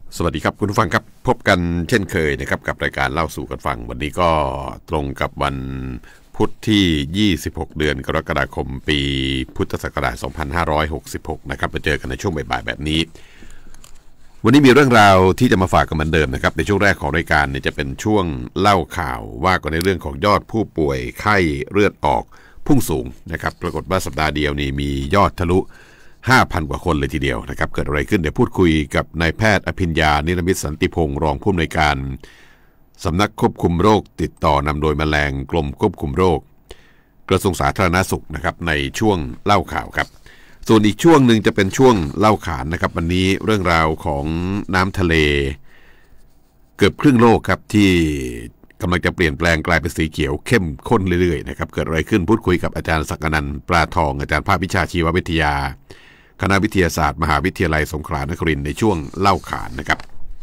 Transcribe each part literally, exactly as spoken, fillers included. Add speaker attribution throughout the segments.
Speaker 1: สวัสดีครับคุณผู้ฟังครับพบกันเช่นเคยนะครับกับรายการเล่าสู่กันฟังวันนี้ก็ตรงกับวันพุธที่ยี่สิบหกเดือนกรกฎาคมปีพุทธศักราชสองพันห้าร้อยหกสิบหกนะครับมาเจอกันในช่วงบ่ายๆแบบนี้วันนี้มีเรื่องราวที่จะมาฝากกันเหมือนเดิมนะครับในช่วงแรกของรายการเนี่ยจะเป็นช่วงเล่าข่าวว่ากันในเรื่องของยอดผู้ป่วยไข้เลือดออกพุ่งสูงนะครับปรากฏว่าสัปดาห์เดียวนี่มียอดทะลุห้าพัน กว่าคนเลยทีเดียวนะครับเกิดอะไรขึ้นเดี๋ยวพูดคุยกับนายแพทย์อภิญญานิรมิตสันติพงศ์รองผู้อำนวยการสำนักควบคุมโรคติดต่อนำโดยแมลงกรมควบคุมโรคกระทรวงสาธารณสุขนะครับในช่วงเล่าข่าวครับส่วนอีกช่วงหนึ่งจะเป็นช่วงเล่าขานนะครับวันนี้เรื่องราวของน้ำทะเลเกือบครึ่งโลกครับที่กำลังจะเปลี่ยนแปลงกลายเป็นสีเขียวเข้มข้นเรื่อยๆนะครับเกิดอะไรขึ้นพูดคุยกับอาจารย์ศักดิ์นันท์ปลาทองอาจารย์ภาควิชาชีววิทยาคณะวิทยาศาสตร์มหาวิทยาลัยสงขลานครินทร์ในช่วงเล่าขานนะครับ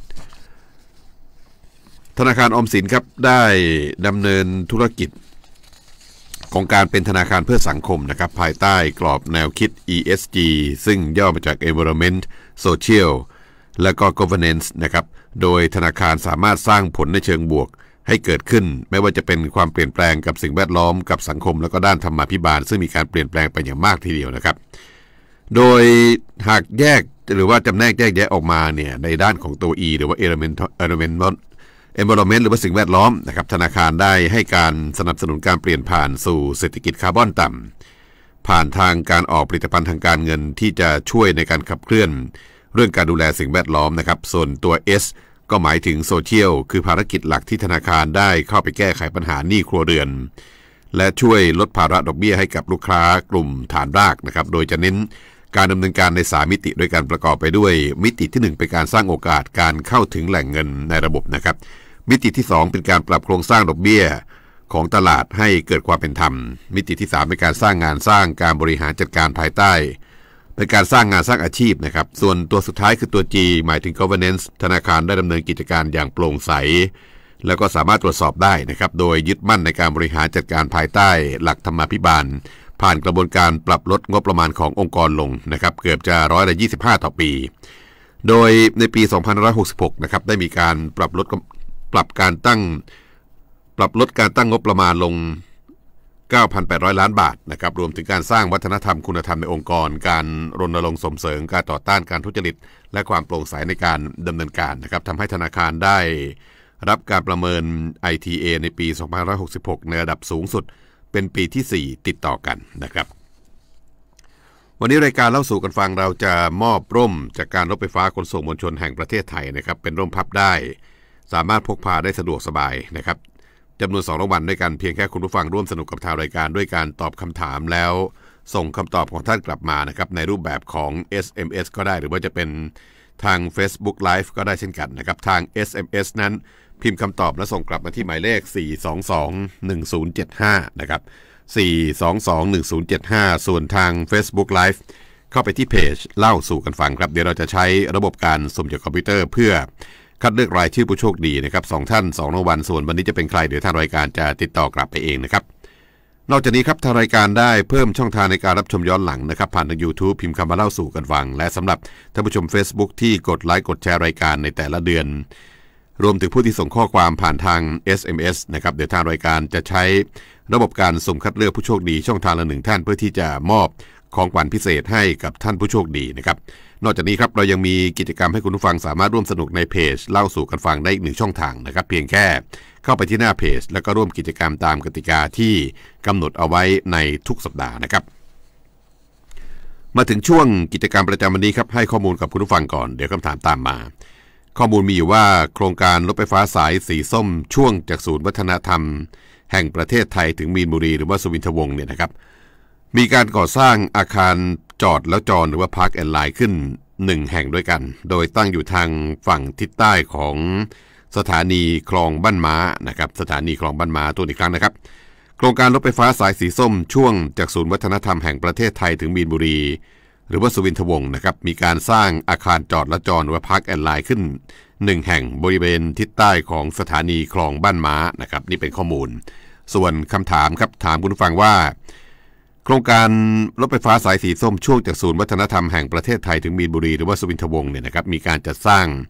Speaker 1: ธนาคารออมสินครับได้ดำเนินธุรกิจของการเป็นธนาคารเพื่อสังคมนะครับภายใต้กรอบแนวคิด อี เอส จี ซึ่งย่อมาจาก Environment Social และก็ Governance นะครับโดยธนาคารสามารถสร้างผลในเชิงบวกให้เกิดขึ้นไม่ว่าจะเป็นความเปลี่ยนแปลงกับสิ่งแวดล้อมกับสังคมแล้วก็ด้านธรรมาภิบาลซึ่งมีการเปลี่ยนแปลงไปอย่างมากทีเดียวนะครับโดยหากแยกหรือว่าจำแนกแยกแยะออกมาเนี่ยในด้านของตัว E หรือว่า Element Environment Environment หรือว่าสิ่งแวดล้อมนะครับธนาคารได้ให้การสนับสนุนการเปลี่ยนผ่านสู่เศรษฐกิจคาร์บอนต่ำผ่านทางการออกผลิตภัณฑ์ทางการเงินที่จะช่วยในการขับเคลื่อนเรื่องการดูแลสิ่งแวดล้อมนะครับส่วนตัว S ก็หมายถึงโซเชียลคือภารกิจหลักที่ธนาคารได้เข้าไปแก้ไขปัญหาหนี้ครัวเรือนและช่วยลดภาระดอกเบี้ยให้กับลูกค้ากลุ่มฐานรากนะครับโดยจะเน้นการดำเนินการในสามมิติโดยการประกอบไปด้วยมิติที่หนึ่งเป็นการสร้างโอกาสการเข้าถึงแหล่งเงินในระบบนะครับมิติที่สองเป็นการปรับโครงสร้างดอกเบี้ยของตลาดให้เกิดความเป็นธรรมมิติที่สามเป็นการสร้างงานสร้างการบริหารจัดการภายใต้เป็นการสร้างงานสร้างอาชีพนะครับส่วนตัวสุดท้ายคือตัว G หมายถึง governance ธนาคารได้ดำเนินกิจการอย่างโปร่งใสแล้วก็สามารถตรวจสอบได้นะครับโดยยึดมั่นในการบริหารจัดการภายใต้หลักธรรมาภิบาลผ่านกระบวนการปรับลดงบประมาณขององค์กรลงนะครับเกือบจะร้อยละยี่สิบห้าต่อปีโดยในปีสองพันห้าร้อยหกสิบหกนะครับได้มีการปรับลดปรับการตั้งปรับลดการตั้งงบประมาณลง เก้าพันแปดร้อย ล้านบาทนะครับรวมถึงการสร้างวัฒนธรรมคุณธรรมในองค์กรการรณรงค์ส่งเสริมการต่อต้านการทุจริตและความโปร่งใสในการดำเนินการนะครับทำให้ธนาคารได้รับการประเมิน ไอ ที เอ ในปีสองพันห้าร้อยหกสิบหกในระดับสูงสุดเป็นปีที่สี่ติดต่อกันนะครับวันนี้รายการเล่าสู่กันฟังเราจะมอบร่มจากการรถไฟฟ้าขนส่งมวลชนแห่งประเทศไทยนะครับเป็นร่มพับได้สามารถพกพาได้สะดวกสบายนะครับจำนวนสองรางวัลด้วยกันเพียงแค่คุณผู้ฟังร่วมสนุกกับทางรายการด้วยการตอบคำถามแล้วส่งคำตอบของท่านกลับมานะครับในรูปแบบของ เอส เอ็ม เอส ก็ได้หรือว่าจะเป็นทาง Facebook Live ก็ได้เช่นกันนะครับทาง เอส เอ็ม เอส นั้นพิมพ์คำตอบและส่งกลับมาที่หมายเลขสี่ สอง สอง หนึ่ง ศูนย์ เจ็ด ห้านะครับสี่ สอง สอง หนึ่ง ศูนย์ เจ็ด ห้าส่วนทาง Facebook Live เข้าไปที่เพจเล่าสู่กันฟังครับเดี๋ยวเราจะใช้ระบบการสุ่มจากคอมพิวเตอร์เพื่อคัดเลือกรายชื่อผู้โชคดีนะครับสองท่านสองรางวัลส่วนวันนี้จะเป็นใครเดี๋ยวทางรายการจะติดต่อกลับไปเองนะครับนอกจากนี้ครับทางรายการได้เพิ่มช่องทางในการรับชมย้อนหลังนะครับผ่านทาง YouTube พิมพ์คำว่าเล่าสู่กันฟังและสำหรับท่านผู้ชม Facebook ที่กดไลค์กดแชร์รายการในแต่ละเดือนรวมถึงผู้ที่ส่งข้อความผ่านทาง เอส เอ็ม เอส นะครับเดี๋ยวทางรายการจะใช้ระบบการสุ่มคัดเลือกผู้โชคดีช่องทางละหนึ่งท่านเพื่อที่จะมอบของขวัญพิเศษให้กับท่านผู้โชคดีนะครับนอกจากนี้ครับเรายังมีกิจกรรมให้คุณผู้ฟังสามารถร่วมสนุกในเพจเล่าสู่กันฟังได้อีกหนึ่งช่องทางนะครับเพียงแค่เข้าไปที่หน้าเพจแล้วก็ร่วมกิจกรรมตามกติกาที่กำหนดเอาไว้ในทุกสัปดาห์นะครับมาถึงช่วงกิจกรรมประจำวันนี้ครับให้ข้อมูลกับคุณผู้ฟังก่อนเดี๋ยวคำถามตามมาข้อมูลมีอยู่ว่าโครงการรถไฟฟ้าสายสีส้มช่วงจากศูนย์วัฒนธรรมแห่งประเทศไทยถึงมีนบุรีหรือว่าสุวินทวงศ์เนี่ยนะครับมีการก่อสร้างอาคารจอดแล้วจอดหรือว่าพาร์คแอนด์ไลน์ขึ้นหนึ่งแห่งด้วยกันโดยตั้งอยู่ทางฝั่งทิศใต้ของสถานีคลองบ้านม้านะครับสถานีคลองบ้านม้าตัวอีกครั้งนะครับโครงการรถไฟฟ้าสายสีส้มช่วงจากศูนย์วัฒนธรรมแห่งประเทศไทยถึงมีนบุรีหรือว่าสุวินทวงศ์นะครับมีการสร้างอาคารจอดและจอดหรือว่าพาร์คแอนด์ไลน์ขึ้นหนึ่งแห่งบริเวณทิศใต้ของสถานีคลองบ้านม้านะครับนี่เป็นข้อมูลส่วนคำถามครับถามคุณผู้ฟังว่าโครงการรถไฟฟ้าสายสีส้มช่วงจากศูนย์วัฒนธรรมแห่งประเทศไทยถึงมีนบุรีหรือว่าสุวินทวงศ์เนี่ยนะครับมีการจัดสร้าง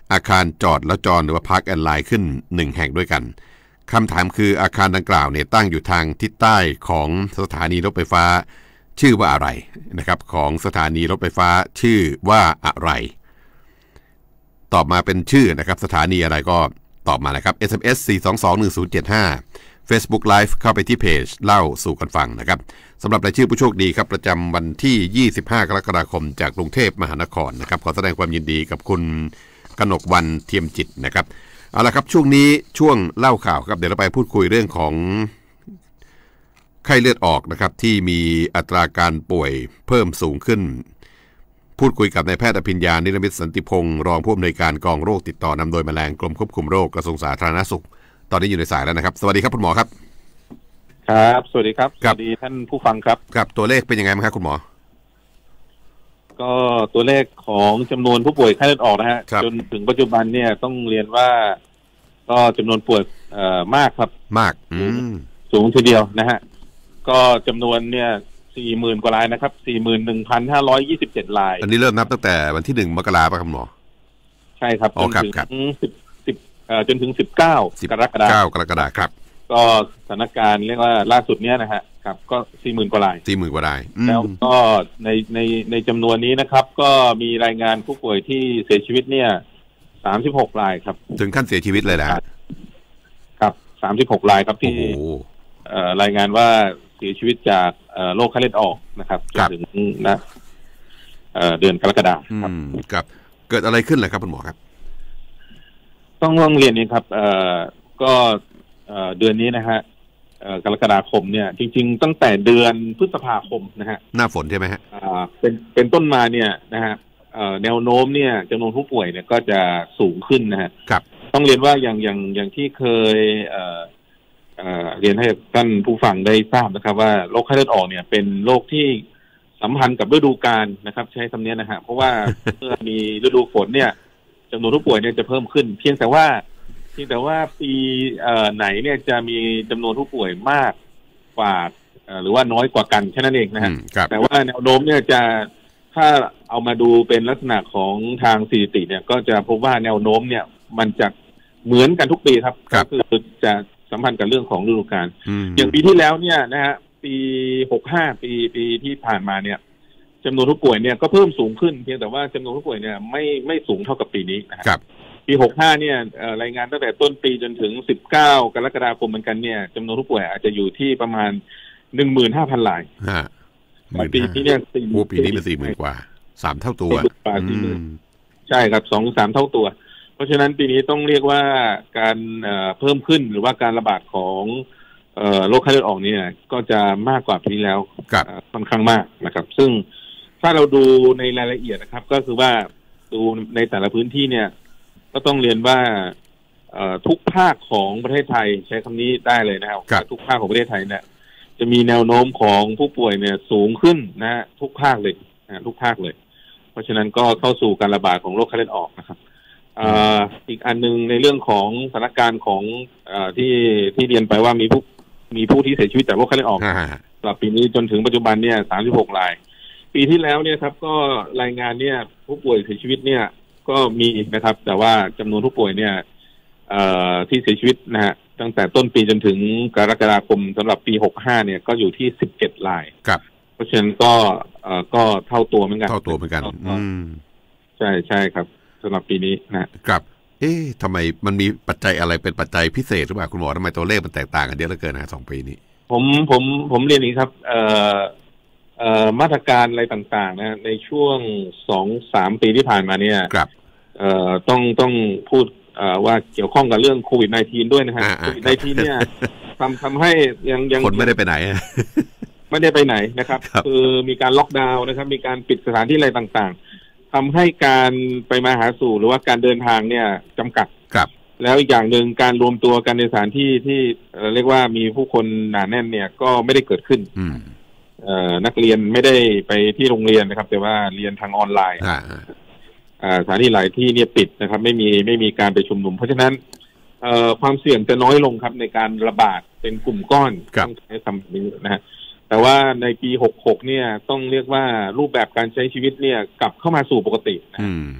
Speaker 1: อาคารจอดแล้วจอดหรือว่า Park and Ride ขึ้นหนึ่งแห่งด้วยกันคำถามคืออาคารดังกล่าวเนี่ยตั้งอยู่ทางทิศใต้ของสถานีรถไฟฟ้าชื่อว่าอะไรนะครับของสถานีรถไฟฟ้าชื่อว่าอะไรตอบมาเป็นชื่อนะครับสถานีอะไรก็ตอบมานะครับ เอส เอ็ม เอส สี่ สอง สอง หนึ่ง ศูนย์ เจ็ด ห้า Facebook Live เข้าไปที่เพจเล่าสู่กันฟังนะครับสำหรับรายชื่อผู้โชคดีครับประจำวันที่ยี่สิบห้ากรกฎาคมจากกรุงเทพมหานครนะครับขอแสดงความยินดีกับคุณกนกวรรณเทียมจิตนะครับเอาละครับช่วงนี้ช่วงเล่าข่าวครับเดี๋ยวเราไปพูดคุยเรื่องของไข้เลือดออกนะครับที่มีอัตราการป่วยเพิ่มสูงขึ้นพูดคุยกับนายแพทย์อภิญญานิรมิตสันติพงศ์รองผู้อำนวยการกองโรคติดต่อนำโดยแมลงกรมควบคุมโรคกระทรวงสาธารณสุขตอนนี้อยู่ในสายแล้วนะครับสวัสดีครับคุณหมอครับ
Speaker 2: ครับสวัสดีครับสวัสดีท่านผู้ฟังครับ
Speaker 1: ครับตัวเลขเป็นยังไงบ้างครับคุณหมอ
Speaker 2: ก็ตัวเลขของจำนวนผู้ป่วยไข้เลือดออกนะฮะจนถึงปัจจุบันเนี่ยต้องเรียนว่าก็จำนวนป่วยเอ่อมากครับ
Speaker 1: มากอืม
Speaker 2: สูงทีเดียวนะฮะก็จำนวนเนี่ยสี่หมื่นกว่ารายนะครับสี่หมื่นหนึ่งพันห้าร้อยยี่สิบเจ็ดราย
Speaker 1: อันนี้เริ่มนับตั้งแต่วันที่หนึ่งมกราคมป่ะครับหมอ
Speaker 2: ใช่ครับ
Speaker 1: จนถึ
Speaker 2: งสิบสิบเอ่อจนถึงสิบเก้ากรกฎาคม
Speaker 1: เก้ากรกฎาคมครับ
Speaker 2: ก็สถานการณ์เรียกว่าล่าสุดเนี้ยนะฮะครับก็สี่หมื่นกว่าราย
Speaker 1: สี่หมื่นกว่าราย
Speaker 2: แล้วก็ในในในจำนวนนี้นะครับก็มีรายงานผู้ป่วยที่เสียชีวิตเนี่ยสามสิบหกรายครับ
Speaker 1: ถึงขั้นเสียชีวิตเลยนะครับ
Speaker 2: สามสิบหกรายครับที่เอ่อรายงานว่าเสียชีวิตจากเอ่อโรคไข้เลือดออกนะครับจนถึงนะเอ่อเดือนกรกฎาคมครับ
Speaker 1: ครับเกิดอะไรขึ้นล่ะครับคุณหมอครับ
Speaker 2: ต้องต้องเรียนนี้ครับเอ่อก็เอ่อเดือนนี้นะฮะเอ่อกรกฎาคมเนี่ยจริงๆตั้งแต่เดือนพฤษภาคมนะฮะ
Speaker 1: หน้าฝนใช่ไหมฮะ
Speaker 2: อ่าเป็นเป็นต้นมาเนี่ยนะฮะเอ่อแนวโน้มเนี่ยจำนวนผู้ป่วยเนี่ยก็จะสูงขึ้นนะฮะ
Speaker 1: ครับ
Speaker 2: ต้องเรียนว่าอย่างอย่างอย่างที่เคยเอ่อเอ่อเรียนให้ท่านผู้ฟังได้ทราบนะครับว่าโรคไข้เลือดออกเนี่ยเป็นโรคที่สัมพันธ์กับฤดูกาลนะครับใช้คำนี้นะฮะเพราะว่าเมื่อมีฤดูฝนเนี่ยจำนวนผู้ป่วยเนี่ยจะเพิ่มขึ้นเพียงแต่ว่าเพียงแต่ว่าปีเอ่อไหนเนี่ยจะมีจำนวนผู้ป่วยมากกว่าหรือว่าน้อยกว่ากันแค่นั้นเองนะฮะแต่ว่าแนวโน้มเนี่ยจะถ้าเอามาดูเป็นลักษณะของทางสถิติเนี่ยก็จะพบว่าแนวโน้มเนี่ยมันจะเหมือนกันทุกปีครับก็คือจะสัมพันธ์กับเรื่องของฤดูกาลอย่างปีที่แล้วเนี่ยนะฮะปีหกห้าปีปีที่ผ่านมาเนี่ยจำนวนผู้ป่วยเนี่ยก็เพิ่มสูงขึ้นเพียงแต่ว่าจำนวนผู้ป่วยเนี่ยไม่ไม่สูงเท่ากับปีนี้นะครับปีหกห้าเนี่ยรายงานตั้งแต่ต้นปีจนถึงสิบเก้ากรกฎาคมเหมือนกันเนี่ยจำนวนผู้ป่วยอาจจะอยู่ที่ประมาณหนึ่งหมื่นห้าพันรายปีนี้เนี่ย
Speaker 1: ปีนี้เป็นสี่หมื่นกว่าสามเท่าตัว
Speaker 2: ใช่ครับสองสามเท่าตัวเพราะฉะนั้นปีนี้ต้องเรียกว่าการเพิ่มขึ้นหรือว่าการระบาดของโรคไข้เลือดออกเนี่ยก็จะมากกว่าปีที่แล้วค่อนข้างมากนะครับซึ่งถ้าเราดูในรายละเอียดนะครับก็คือว่าดูในแต่ละพื้นที่เนี่ยก็ต้องเรียนว่าทุกภาคของประเทศไทยใช้คำนี้ได้เลยนะครับทุกภาคของประเทศไทยเนี่ยจะมีแนวโน้มของผู้ป่วยเนี่ยสูงขึ้นนะฮะทุกภาคเลยนะทุกภาคเลยเพราะฉะนั้นก็เข้าสู่การระบาดของโรคไข้เลือดออกนะครับอีกอันนึงในเรื่องของสถานการณ์ของที่ที่เรียนไปว่ามีผู้มีผู้ที่เสียชีวิตจากโรคไข้เลือดออกสำหรับปีนี้จนถึงปัจจุบันเนี่ยสามสิบหกรายปีที่แล้วเนี่ยครับก็รายงานเนี่ยผู้ป่วยเสียชีวิตเนี่ยก็มีนะครับแต่ว่าจำนวนผู้ป่วยเนี่ยที่เสียชีวิตนะฮะตั้งแต่ต้นปีจนถึงกรกฎาคมสำหรับปีหกห้าเนี่ยก็อยู่ที่สิบเจ็ดราย
Speaker 1: ครับ
Speaker 2: เพราะฉะนั้นก็ก็เท่าตัวเหมือนกัน
Speaker 1: เท่าตัวเหมือนกันอืม
Speaker 2: ใช่ใช่ครับสำหรับปีนี้
Speaker 1: นะครับเอ๊ะทำไมมันมีปัจจัยอะไรเป็นปัจจัยพิเศษหรือเปล่าคุณหมอทำไมตัวเลขมันแตกต่างกันเยอะเหลือเกินนะสองปีนี้
Speaker 2: ผมผมผมเรียนอย่างนี้ครับเอ่อเอ่อมาตรการอะไรต่างๆนะในช่วงสองสามปีที่ผ่านมาเนี่ย
Speaker 1: ครับ
Speaker 2: เอ่อต้องต้องพูดเอ่อว่าเกี่ยวข้องกับเรื่องโควิด สิบเก้า ด้วยนะฮะโควิด สิบเก้า เนี่ยทำทำให้ยังยัง
Speaker 1: คนไม่ได้ไปไหน
Speaker 2: ไม่ได้ไปไหนนะครับคือมีการล็อกดาวน์นะครับมีการปิดสถานที่อะไรต่างๆทำให้การไปมาหาสู่หรือว่าการเดินทางเนี่ยจำกัด
Speaker 1: ครับ
Speaker 2: แล้วอีกอย่างหนึ่งการรวมตัวกันในสถานที่ที่เรียกว่ามีผู้คนหนาแน่นเนี่ยก็ไม่ได้เกิดขึ้นเอ่อนักเรียนไม่ได้ไปที่โรงเรียนนะครับแต่ว่าเรียนทางออนไลน์สถานที่หลายที่เนี่ยปิดนะครับไม่มีไม่มีการไปชุมนุมเพราะฉะนั้นเอ่อความเสี่ยงจะน้อยลงครับในการระบาดเป็นกลุ่มก้อนต้องใช้คำนี้นะฮะแต่ว่าในปีหกหกเนี่ยต้องเรียกว่ารูปแบบการใช้ชีวิตเนี่ยกลับเข้ามาสู่ปกตินะ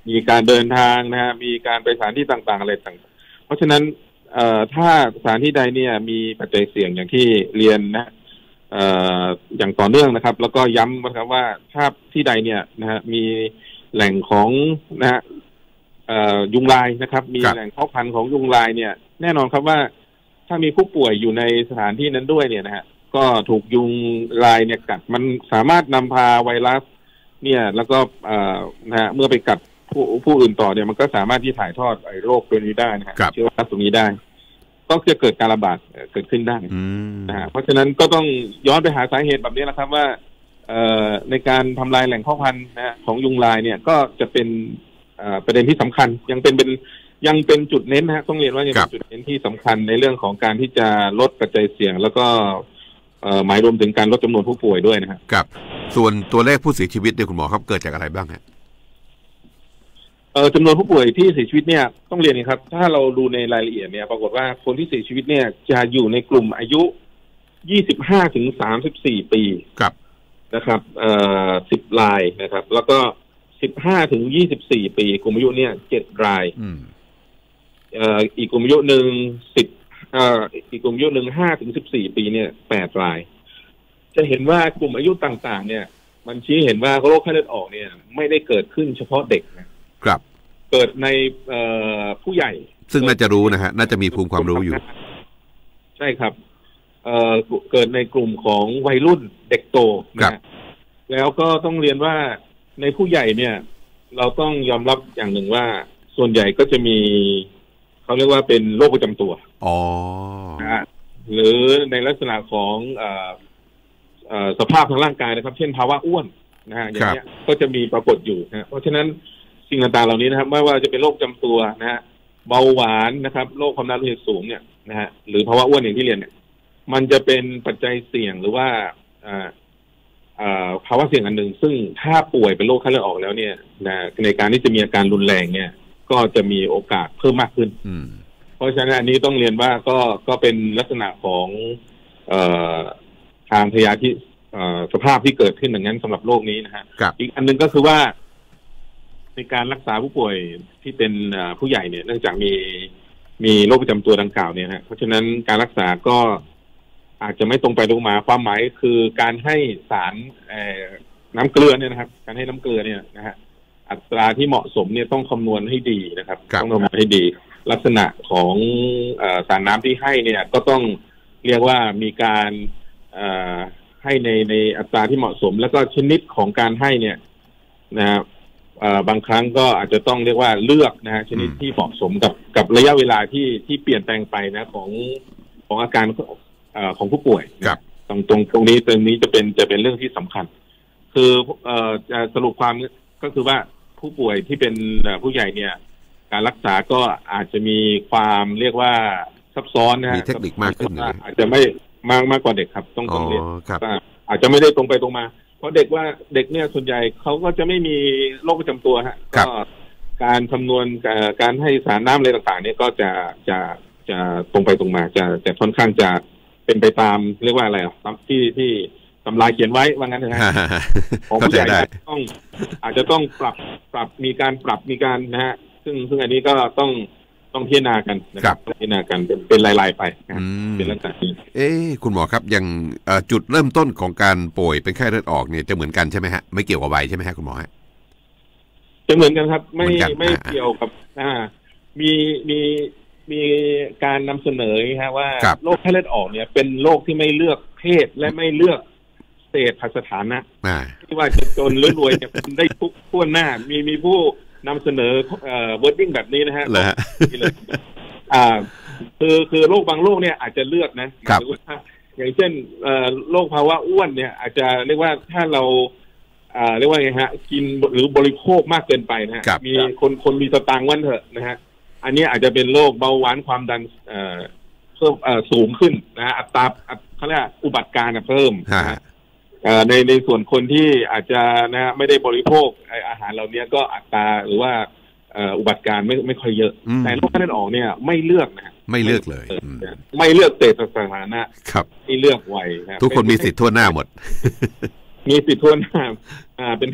Speaker 2: มีการเดินทางนะฮะมีการไปสถานที่ต่างๆอะไรต่างๆเพราะฉะนั้นเอ่อถ้าสถานที่ใดเนี่ยมีปัจจัยเสี่ยงอย่างที่เรียนนะเอ่ออย่างต่อเนื่องนะครับแล้วก็ย้ำนะครับว่าถ้าที่ใดเนี่ยนะฮะมีแหล่งของนะฮะเอ่อยุงลายนะครับมีแหล่งเพาะพันธุ์ของยุงลายเนี่ยแน่นอนครับว่าถ้ามีผู้ป่วยอยู่ในสถานที่นั้นด้วยเนี่ยนะฮะก็ถูกยุงลายเนี่ยกัดมันสามารถนำพาไวรัสเนี่ยแล้วก็เอ่อนะฮะเมื่อไปกัดผู้ผู้อื่นต่อเนี่ยมันก็สามารถที่ถ่ายทอดไอ้โรคตัวนี้ได้นะฮะเชื้อไวรัสตรงนี้ได้ก็จะเกิดการระบาดเกิดขึ้นได้นะฮะเพราะฉะนั้นก็ต้องย้อนไปหาสาเหตุแบบนี้นะครับว่าเอ่อในการทำลายแหล่งเพาะพันธุ์นะฮะของยุงลายเนี่ยก็จะเป็นเอ่อประเด็นที่สำคัญยังเป็นเป็นยังเป็นจุดเน้นนะฮะต้องเรียนว่ายังเป็นจุดเน้นที่สำคัญในเรื่องของการที่จะลดปัจจัยเสี่ยงแล้วก็เอ่อหมายรวมถึงการลดจำนวนผู้ป่วยด้วยนะครับ
Speaker 1: ครับส่วนตัวเลขผู้เสียชีวิตเนี่ยคุณหมอครับเกิดจากอะไรบ้างฮะ
Speaker 2: เอ่อจำนวนผู้ป่วยที่เสียชีวิตเนี่ยต้องเรียนนะครับถ้าเราดูในรายละเอียดเนี่ยปรากฏว่าคนที่เสียชีวิตเนี่ยจะอยู่ในกลุ่มอายุยี่สิบห้าถึงสามสิบสี่ปี
Speaker 1: ครับ
Speaker 2: นะครับเอ่อสิบรายนะครับแล้วก็สิบห้าถึงยี่สิบสี่ปีกลุ่มอายุเนี่ยเจ็ดรายเอ่ออีกกลุ่มอายุหนึ่งสิบเอ่ออีกกลุ่มอายุหนึ่งห้าถึงสิบสี่ปีเนี่ยแปดรายจะเห็นว่ากลุ่มอายุต่างๆเนี่ยมันชี้เห็นว่าโรคไข้เลือดออกเนี่ยไม่ได้เกิดขึ้นเฉพาะเด็กนะครับเกิดในเอ่อผู้ใหญ่
Speaker 1: ซึ่งน่าจะรู้นะฮะน่าจะมีภูมิความรู้อยู่
Speaker 2: ใช่ครับเอ่อเกิดในกลุ่มของวัยรุ่นเด็กโตนะแล้วก็ต้องเรียนว่าในผู้ใหญ่เนี่ยเราต้องยอมรับอย่างหนึ่งว่าส่วนใหญ่ก็จะมีเขาเรียกว่าเป็นโรคประจำตัว
Speaker 1: อ๋อ
Speaker 2: นะฮะหรือในลักษณะของเอ่อเอ่อสภาพทางร่างกายนะครับเช่นภาวะอ้วนนะฮะอย่างเงี้ยก็จะมีปรากฏอยู่นะเพราะฉะนั้นสิ่งต่างๆเหล่านี้นะครับไม่ว่าจะเป็นโรคประจำตัวนะฮะเบาหวานนะครับโรคความดันโลหิตสูงเนี่ยนะฮะหรือภาวะอ้วนอย่างที่เรียนเนี่ยมันจะเป็นปัจจัยเสี่ยงหรือว่าอ่าภาวะเสี่ยงอันหนึ่งซึ่งถ้าป่วยเป็นโรคไข้เลือดออกแล้วเนี่ยนะในการที่จะมีอาการรุนแรงเนี่ยก็จะมีโอกาสเพิ่มมากขึ้นเพราะฉะนั้นอันนี้ต้องเรียนว่าก็ก็เป็นลักษณะของเอ่อทางพยาธิสภาพที่เกิดขึ้นอย่างนั้นสำหรับโรคนี้นะฮะอีกอันหนึ่งก็คือว่าในการรักษาผู้ป่วยที่เป็นผู้ใหญ่เนี่ยเนื่องจากมีมีโรคประจำตัวดังกล่าวเนี่ยฮะเพราะฉะนั้นการรักษาก็อาจจะไม่ตรงไปตรงมาความหมายคือการให้สารน้ำเกลือเนี่ยนะครับการให้น้ำเกลือเนี่ยนะฮะอัตราที่เหมาะสมเนี่ยต้องคำนวณให้ดีนะครับต้องคำนวณให้ดีลักษณะของสารน้ำที่ให้เนี่ยก็ต้องเรียกว่ามีการให้ในในอัตราที่เหมาะสมแล้วก็ชนิดของการให้เนี่ยนะครับบางครั้งก็อาจจะต้องเรียกว่าเลือกนะฮะชนิดที่เหมาะสมกับกับระยะเวลาที่ที่เปลี่ยนแปลงไปนะของของอาการของผู้ป่วยตรงตรงตรงนี้ตรงนี้จะเป็นจะเป็นเรื่องที่สำคัญคือเอ่อจะสรุปความก็คือว่าผู้ป่วยที่เป็นผู้ใหญ่เนี่ยการรักษาก็อาจจะมีความเรียกว่าซับซ้อนนะฮะ
Speaker 1: มีเทคนิคมากขึ้น
Speaker 2: อาจจะไม่มากมากกว่าเด็กครับต้องต้องเรียนว่าอาจจะไม่ได้ตรงไปตรงมาเพราะเด็กว่าเด็กเนี่ยส่วนใหญ่เขาก็จะไม่มีโรคประจำตัวฮะก็การคำนวณการให้สารน้ำอะไรต่างๆเนี่ยก็จะจะจะตรงไปตรงมาจะจะค่อนข้างจะเป็นไปตามเรียกว่าอะไรอ่ะที่ที่ตำราเขียนไว้ว่างั้นนะฮะของผู้ใหญ่ต้องอาจจะต้องปรับปรับมีการปรับมีการนะฮะซึ่งซึ่งอันนี้ก็ต้องต้องพิจารณากันนะครับพิจารณากันเป็นเป็นรายๆไปเป็นลักษณะนี้
Speaker 1: เอ๊ะคุณหมอครับอย่างจุดเริ่มต้นของการป่วยเป็นไข้เลือดออกเนี่ยจะเหมือนกันใช่ไหมฮะไม่เกี่ยวกับวัยใช่ไหมฮะคุณหมอฮะ
Speaker 2: จะเหมือนกันครับไม่ไม่เกี่ยวกับอ่ามีมีมีการนำเสนอฮะว่าโรคไข้เลือดออกเนี่ยเป็นโรคที่ไม่เลือกเพศและไม่เลือกเศรษฐสถานะที่ว่าจะจนหรือรวยเนี่ยได้ทุกทั่วหน้ามีมีผู้นำเสนอเอ่อ wording แบบนี้นะฮะนี่เลยอ่าคือคือโรคบางโรคเนี่ยอาจจะเลือกนะหรือว่าอย่างเช่นเอ่อโรคภาวะอ้วนเนี่ยอาจจะเรียกว่าถ้าเราอ่าเรียกว่าไงฮะกินหรือบริโภคมากเกินไปนะฮะมีคนคนมีสตางค์วันเถอะนะฮะอันนี้อาจจะเป็นโรคเบาหวานความดันเอ่อเพิ่มเอ่อสูงขึ้นนะฮะอัตราเขาเรียกอุบัติการเพิ่มในในส่วนคนที่อาจจะนะไม่ได้บริโภคอาหารเหล่านี้ก็อัตราหรือว่าอุบัติการไม่ไม่ค่อยเยอะแต่โรคไข้เลือดออกเนี่ยไม่เลือกนะ
Speaker 1: ไม่เลือกเลย
Speaker 2: ไม่เลือกเศรษฐสถานะครับไม่เลือกวัย
Speaker 1: ทุกคนมีสิทธิ์ทั่วหน้าหมด
Speaker 2: มีสิทธิ์ทั่วหน้าอ่าเป็น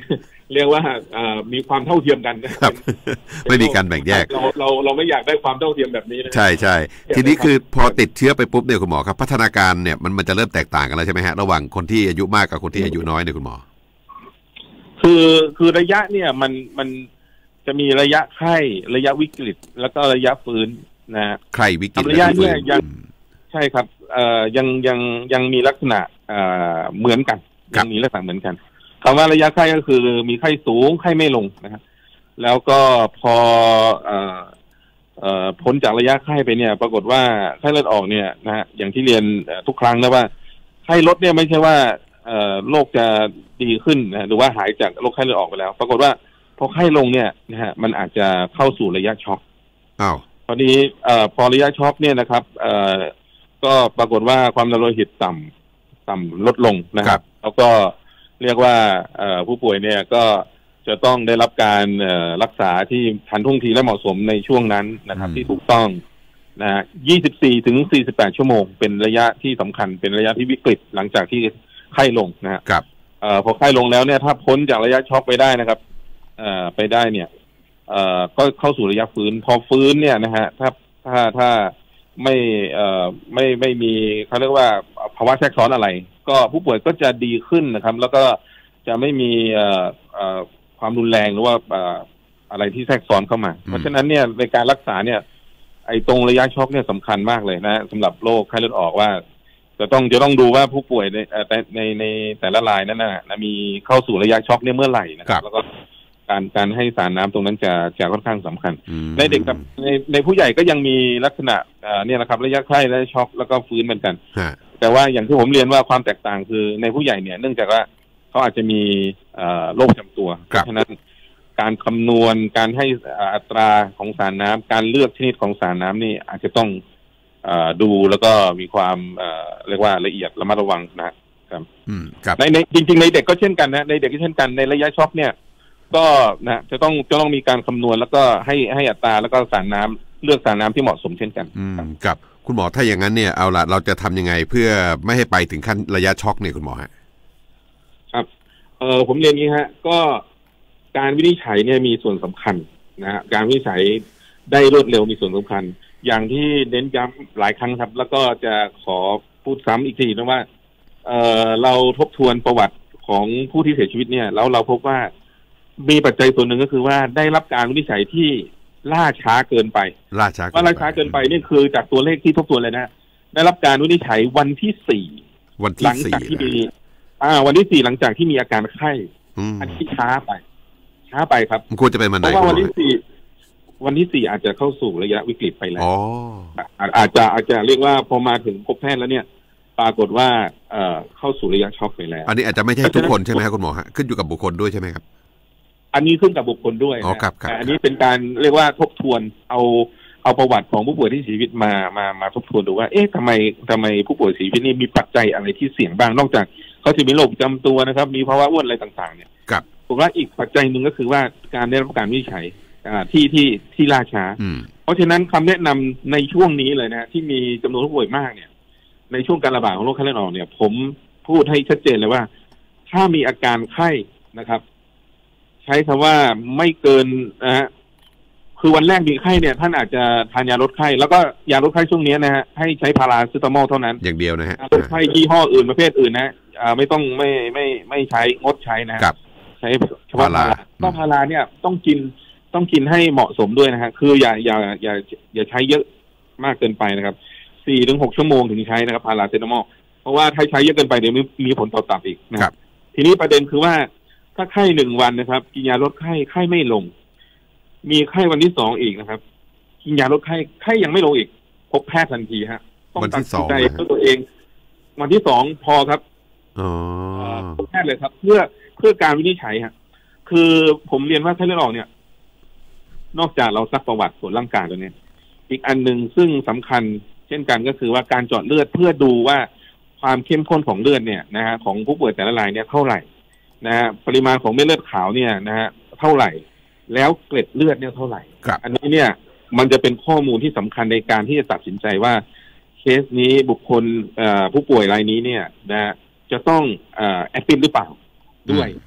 Speaker 2: เรียกว่ามีความเท่าเทียมกัน
Speaker 1: ครับไม่มีการแบ่งแยก
Speaker 2: เราเราเราไม่อยากได้ความเท่าเทียมแบบนี้นะ
Speaker 1: ใช่ใช่ทีนี้คือพอติดเชื้อไปปุ๊บเนี่ยคุณหมอครับพัฒนาการเนี่ยมันมันจะเริ่มแตกต่างกันแล้วใช่ไหมฮะระหว่างคนที่อายุมากกับคนที่อายุน้อยเนี่ยคุณหมอ
Speaker 2: คือคือระยะเนี่ยมันมันจะมีระยะไข้ระยะวิกฤตแล้วก็ระยะฟื้นนะ
Speaker 1: ไข้วิกฤต
Speaker 2: ระยะเนี่ยยังใช่ครับเอ่อยังยังยังมีลักษณะเอ่อเหมือนกันยังมีลักษณะเหมือนกันคำว่าระยะไข้ก็คือมีไข้สูงไข้ไม่ลงนะครับแล้วก็พอเอ่อเอ่อพ้นจากระยะไข้ไปเนี่ยปรากฏว่าไข้เลือดออกเนี่ยนะฮะอย่างที่เรียนทุกครั้งนะว่าไข้ลดเนี่ยไม่ใช่ว่าเอ่อโรคจะดีขึ้นนะหรือว่าหายจากโรคไข้เลือดออกไปแล้วปรากฏว่าพอไข้ลงเนี่ยนะฮะมันอาจจะเข้าสู่ระยะช็อก
Speaker 1: อ้าว
Speaker 2: พอดีเอ่อพอระยะช็อกเนี่ยนะครับเอ่อก็ปรากฏว่าความดันโลหิตต่ำต่ำลดลงนะครับแล้วก็เรียกว่าผู้ป่วยเนี่ยก็จะต้องได้รับการรักษาที่ทันท่วงทีและเหมาะสมในช่วงนั้นนะครับที่ถูกต้องนะฮะยี่สิบสี่ถึงสี่สิบแปดชั่วโมงเป็นระยะที่สำคัญเป็นระยะที่วิกฤตหลังจากที่ไข้ลงนะฮะ
Speaker 1: ครับ
Speaker 2: เอ่อพอไข้ลงแล้วเนี่ยถ้าพ้นจากระยะช็อกไปได้นะครับเอ่อไปได้เนี่ยเอ่อก็เข้าสู่ระยะฟื้นพอฟื้นเนี่ยนะฮะถ้าถ้าถ้าไม่เอ่อไม่ไม่มีเขาเรียกว่าภาวะแทรกซ้อนอะไรก็ผู้ป่วยก็จะดีขึ้นนะครับแล้วก็จะไม่มีเอ่อเอ่อความรุนแรงหรือว่าเอ่ออะไรที่แทรกซ้อนเข้ามาเพราะฉะนั้นเนี่ยในการรักษาเนี่ยไอ้ตรงระยะช็อกเนี่ยสำคัญมากเลยนะสำหรับโรคไข้เลือดออกว่าจะต้องจะต้องดูว่าผู้ป่วยในในในแต่ละรายนั้นนะมีเข้าสู่ระยะช็อกเนี่ยเมื่อไหร่นะครับแล้วก็การการให้สารน้ำตรงนั้นจะจะค่อนข้างสำคัญในเด็กกับในในผู้ใหญ่ก็ยังมีลักษณะเนี่ยนะครับระยะไข้และช็อกแล้วก็ฟื้นเหมือนกันแต่ว่าอย่างที่ผมเรียนว่าความแตกต่างคือในผู้ใหญ่เนี่ยเนื่องจากว่าเขาอาจจะมีโรคประจำตัวเพราะฉะนั้นการคำนวณการให้อัตราของสารน้ำการเลือกชนิดของสารน้ำนี่อาจจะต้องดูแล้วก็มีความเรียกว่าละเอียดระมัดระวังนะครับในในจริงๆในเด็กก็เช่นกันนะในเด็กก็เช่นกันในระยะช็อกเนี่ยก็นะจะต้องจะต้องมีการคำนวณแล้วก็ให้ให้อัตราแล้วก็สารน้ำเลือกสารน้ำที่เหมาะสมเช่นกัน
Speaker 1: ครับคุณหมอถ้าอย่างนั้นเนี่ยเอาละเราจะทำยังไงเพื่อไม่ให้ไปถึงขั้นระยะช็อกเนี่ยคุณหมอฮะ
Speaker 2: ครับเออผมเรียนงี้ฮะก็การวินิจฉัยเนี่ยมีส่วนสำคัญนะฮะการวินิจฉัยได้รวดเร็วมีส่วนสำคัญอย่างที่เน้นย้ำหลายครั้งครับแล้วก็จะขอพูดซ้ำอีกทีนะว่าเออเราทบทวนประวัติของผู้ที่เสียชีวิตเนี่ยแล้วเราพบว่ามีปัจจัยส่วนหนึ่งก็คือว่าได้รับการวินิจฉัยที่ล่าช้าเกินไป
Speaker 1: ล่าช้า
Speaker 2: ว่าล่าช้าเกินไปนี่คือจากตัวเลขที่ทบทวนเลยนะได้รับการวินิจฉัยวันที่สี่
Speaker 1: วันที่
Speaker 2: หลังจากที่มีอ่าวันที่สี่หลังจากที่มีอาการไข้อันที่ช้าไปช้าไปครับ
Speaker 1: มันควรจะเป็นวันไหน
Speaker 2: เพราะว่าวันที่สี่วันที่สี่อาจจะเข้าสู่ระยะวิกฤตไปแล้วอาจจะอาจจะเรียกว่าพอมาถึงพบแพทย์แล้วเนี่ยปรากฏว่าเอ่อเข้าสู่ระยะช็อกไปแล้ว
Speaker 1: อันนี้อาจจะไม่ใช่ทุกคนใช่ไหมครับคุณหมอฮะขึ้นอยู่กับบุคคลด้วยใช่ไหมครับ
Speaker 2: อันนี้ขึ้นกับบุคคลด้วย
Speaker 1: นะ
Speaker 2: แต่อันนี้เป็นการเรียกว่าทบทวนเอาเอาประวัติของผู้ป่วยที่เสียชีวิตมามามาทบทวนดูว่าเอ๊ะทำไมทำไมผู้ป่วยเสียชีวิตนี่มีปัจจัยอะไรที่เสี่ยงบ้างนอกจากเขาจะมีโรคประจำตัวนะครับมีภาวะอ้วนอะไรต่างๆเนี่ยผมว่าอีกปัจจัยหนึ่งก็คือว่าการได้รับการวินิจฉัยที่ที่ที่ล่าช้าเพราะฉะนั้นคำแนะนำในช่วงนี้เลยนะที่มีจำนวนผู้ป่วยมากเนี่ยในช่วงการระบาดของโรคไข้เลือดออกเนี่ยผมพูดให้ชัดเจนเลยว่าถ้ามีอาการไข้นะครับใช้คำว่าไม่เกินนะฮะคือวันแรกมีไข้เนี่ยท่านอาจจะทานยาลดไข้แล้วก็ยาลดไข้ช่วงนี้นะฮะให้ใช้พาราเซตามอลเท่านั้น
Speaker 1: อย่างเดียวนะฮะ
Speaker 2: ลดไข้ยี่ห้ออื่นประเภทอื่นนะอ่าไม่ต้องไม่ไม่ไม่ใช้งดใช้นะใช้เฉพาะพาราก็พาราเนี่ยต้องกินต้องกินให้เหมาะสมด้วยนะฮะคืออย่าอย่าอย่าอย่าใช้เยอะมากเกินไปนะครับสี่ถึงหกชั่วโมงถึงใช้นะครับพาราเซตามอลเพราะว่าถ้าใช้เยอะเกินไปเดี๋ยวมีมีผลต่อตับอีกนะครับทีนี้ประเด็นคือว่าถ้าไข้หนึ่งวันนะครับกินยาลดไข้ไข้ไม่ลงมีไข้วันที่สองอีกนะครับกินยาลดไข้ไข้ยังไม่ลงอีกพบแพทย์ทันทีฮะ
Speaker 1: ต้องตัดสินใจ
Speaker 2: เพื่อตัวเองวันที่สองพอครับพบแพทย์เลยครับเพื่อเพื่อการวินิจฉัยฮะคือผมเรียนว่าไข้เลือดออกเนี่ยนอกจากเราซักประวัติส่วนร่างกายตัวนี้อีกอันหนึ่งซึ่งสำคัญเช่นกันก็คือว่าการเจาะเลือดเพื่อดูว่าความเข้มข้นของเลือดเนี่ยนะฮะของผู้ป่วยแต่ละรายเนี่ยเท่าไหร่นะฮะปริมาณของเม็ดเลือดขาวเนี่ยนะฮะเท่าไหร่แล้วเกล็ดเลือดเนี่ยเท่าไหร่อันนี้เนี่ยมันจะเป็นข้อมูลที่สำคัญในการที่จะตัดสินใจว่าเคสนี้บุคคลผู้ป่วยรายนี้เนี่ยนะจะต้องแอดมิดหรือเปล่าด้วยนะ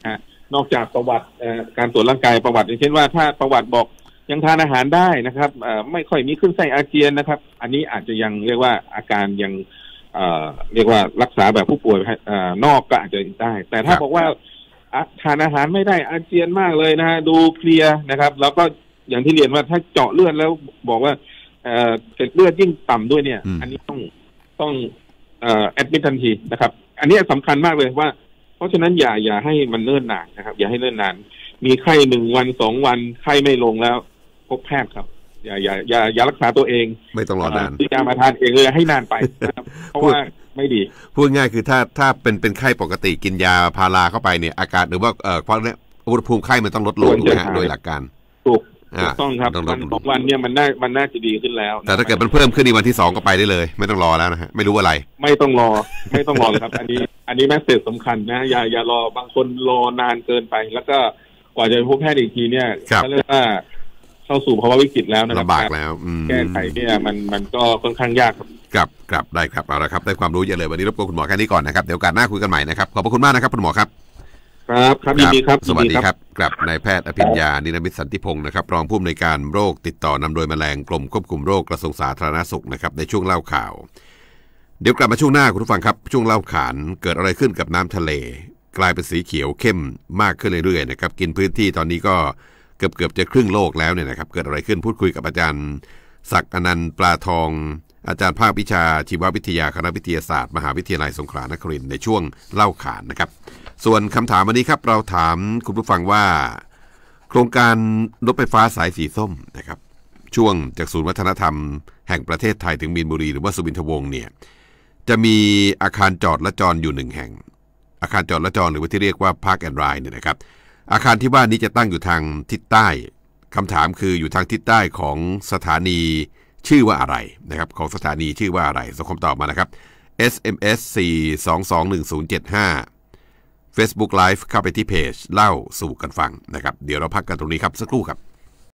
Speaker 2: นอกจากประวัติการตรวจร่างกายประวัติอย่างเช่นว่าถ้าประวัติบอกยังทานอาหารได้นะครับไม่ค่อยมีขึ้นไส้อาเจียนนะครับอันนี้อาจจะยังเรียกว่าอาการยังเรียกว่ารักษาแบบผู้ป่วยนอกก็อาจจะได้แต่ถ้าบอกว่าทานอาหารไม่ได้อาเจียนมากเลยนะฮะดูเพลียนะครับแล้วก็อย่างที่เรียนว่าถ้าเจาะเลือดแล้วบอกว่าเกล็ดเลือดยิ่งต่ำด้วยเนี่ยอันนี้ต้องต้องแอดมิททันทีนะครับอันนี้สำคัญมากเลยว่าเพราะฉะนั้นอย่าอย่าให้มันเนิ่นนานนะครับอย่าให้เนิ่นนานมีไข้หนึ่งวันสองวันไข้ไม่ลงแล้วพบแพทย์ครับอย่าอย่าอย่าอย่ารักษาตัวเอง
Speaker 1: ไม่ต้องรอนาน
Speaker 2: ซื้อยามาทานเองเลยให้นานไปนะครับเพราะว่าไม่ดี
Speaker 1: พูดง่ายคือถ้าถ้าเป็นเป็นไข้ปกติกินยาพาราเข้าไปเนี่ยอาการหรือว่าเอ่อเพราะเนี่ยอุณหภูมิไข้มันต้องลดลงนะฮะโดยหลักการ
Speaker 2: ถูกต้องครับวันสองวันเนี่ยมันได้มันน่าจะดีขึ้นแล้ว
Speaker 1: แต่ถ้าเกิดมันเพิ่มขึ้นในวันที่สองก็ไปได้เลยไม่ต้องรอแล้วนะฮะไม่รู้อะไร
Speaker 2: ไม่ต้องรอไม่ต้องรอเลยครับอันนี้อันนี้แมสเสจสำคัญนะอย่าอย่ารอบางคนรอนานเกินไปแล้วก็กว่าจะพบแพทย์อีกทีเนี่ยก็เรียกว่าเข้าสู่ภาวะวิกฤตแล้วนะครับ
Speaker 1: ลำบากแล้ว
Speaker 2: แก้ไขเนี่ยมันมันก็ค่อนข้างยาก
Speaker 1: ครับครับได้ครับเอาละครับได้ความรู้เยอะเลยวันนี้รบกวนคุณหมอแค่นี้ก่อนนะครับเดี๋ยวโอกาสหน้าคุยกันใหม่นะครับขอบพระคุณมากนะครับคุณหมอครับ
Speaker 2: ครับครับยินดีครับ
Speaker 1: สวัสดีครับกับนายแพทย์อภิญญานิรมิตสันติพงศ์นะครับรองผู้อำนวยการโรคติดต่อนำโดยแมลงกรมควบคุมโรคกระทรวงสาธารณสุขนะครับในช่วงเล่าข่าวเดี๋ยวกลับมาช่วงหน้าคุณผู้ฟังครับช่วงเล่าขานเกิดอะไรขึ้นกับน้ำทะเลกลายเป็นสีเขียวเข้มมากขึ้นเรื่อยๆนะครับกินพื้นที่ตอนนี้ก็เกือบเกือบจะครึ่งโลกแล้วเนี่ยนะครับเกิดอะไรขึ้นพูดคุยกับอาจารย์ศักดิ์อนันต์ปลาทองอาจารย์ภาควิชาชีววิทยาคณะวิทยาศาสตร์มหาวิทยาลัยสงขลานครินทร์ในช่วงเล่าขานนะครับส่วนคำถามวันนี้ครับเราถามคุณผู้ฟังว่าโครงการรถไฟฟ้าสายสีส้มนะครับช่วงจากศูนย์วัฒนธรรมแห่งประเทศไทยถึงมีนบุรีหรือว่าสุวินทวงศ์เนี่ยจะมีอาคารจอดและจรอยู่หนึ่งแห่งอาคารจอดและจรหรือว่าที่เรียกว่า Park and Ride เนี่ยนะครับอาคารที่ว่านี้จะตั้งอยู่ทางทิศใต้คำถามคืออยู่ทางทิศใต้ของสถานีชื่อว่าอะไรนะครับของสถานีชื่อว่าอะไรส่งคำตอบมานะครับ เอส เอ็ม เอส สี่ สอง สอง หนึ่ง ศูนย์ เจ็ด ห้า Facebook Live เข้าไปที่เพจเล่าสู่กันฟังนะครับเดี๋ยวเราพักกันตรงนี้ครับสักครู่ครับ